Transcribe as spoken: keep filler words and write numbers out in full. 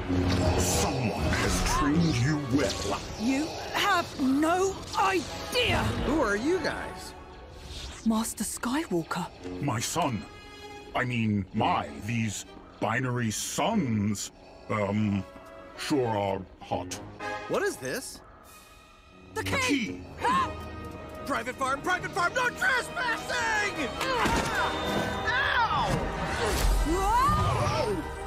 Someone has trained you well. You have no idea! Who are you guys? Master Skywalker. My son. I mean, my, these binary sons, um, sure are hot. What is this? The key! The key! Private farm, private farm, no trespassing! Ow! Whoa!